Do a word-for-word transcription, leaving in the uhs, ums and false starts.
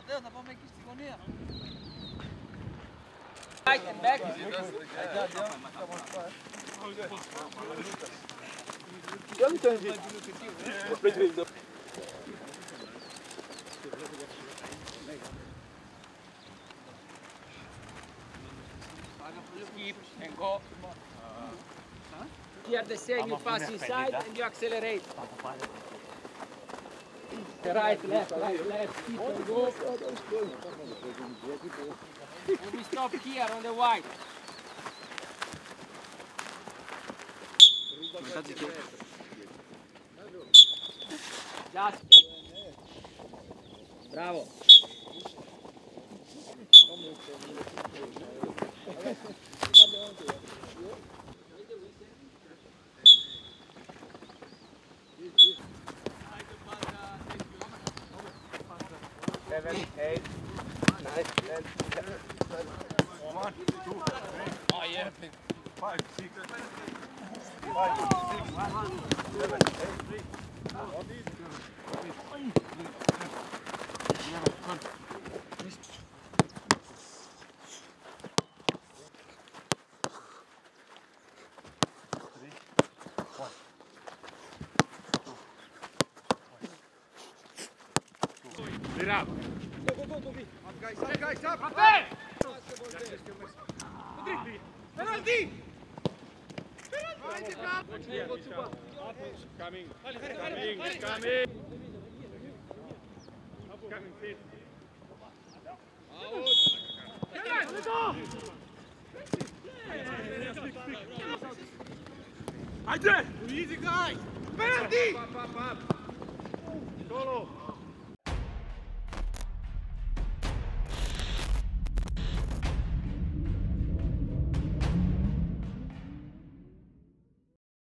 Ματέο, θα πάμε εκεί στη γωνία. Right and back. Keep and go. Here the same, you pass inside and you accelerate. Right, left, right, left, keep and go. And we stop here on the white. Just. Bravo. Seven, eight, nine, ten, eleven, twelve. One, two, three. Oh yeah. Five, six, five, six, seven, eight, three. Get out. Go, go, go, go, B. Up, guys, up, guys, up. Up there. Penalty! Penalty! Coming. Coming. Coming. Coming. Fit. Ajde! Easy, guys! Penalty! Solo.